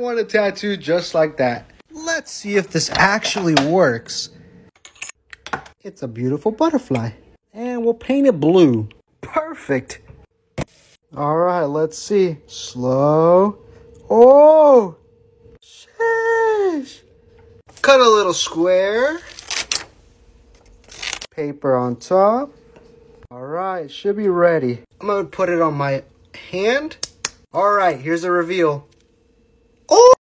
want a tattoo just like that. Let's see if this actually works. It's a beautiful butterfly. And we'll paint it blue. Perfect. All right, let's see. Slow. Oh! Sheesh. Cut a little square. Paper on top. All right, should be ready. I'm gonna put it on my hand. All right, here's the reveal.